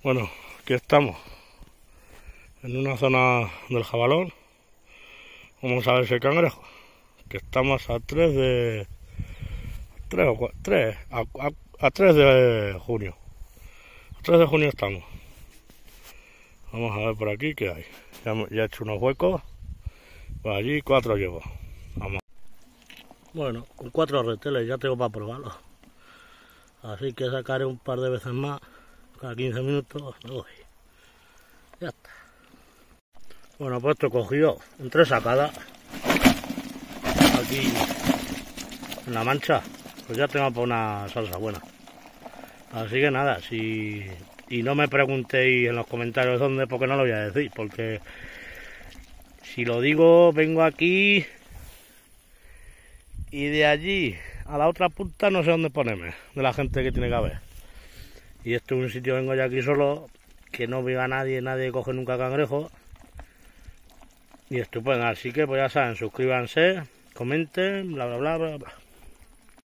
Bueno, aquí estamos, en una zona del Jabalón. Vamos a ver ese cangrejo, que estamos a 3 de... 3 o 4, 3, a 3 de junio. A 3 de junio estamos. Vamos a ver por aquí qué hay. Ya he hecho unos huecos. Pues allí 4 llevo. Vamos. Bueno, con 4 reteles ya tengo para probarlo. Así que sacaré un par de veces más. Cada 15 minutos me voy. Ya está. Bueno, pues esto he cogido en 3 sacadas. Aquí en la mancha. Pues ya tengo para una salsa buena. Así que nada, y no me preguntéis en los comentarios dónde, porque no lo voy a decir. Porque si lo digo, vengo aquí y de allí a la otra punta no sé dónde ponerme, de la gente que tiene que haber. Y esto es un sitio, vengo yo aquí solo, que no viva nadie coge nunca cangrejo. Y estupendo, así que pues ya saben, suscríbanse, comenten, bla bla bla bla bla.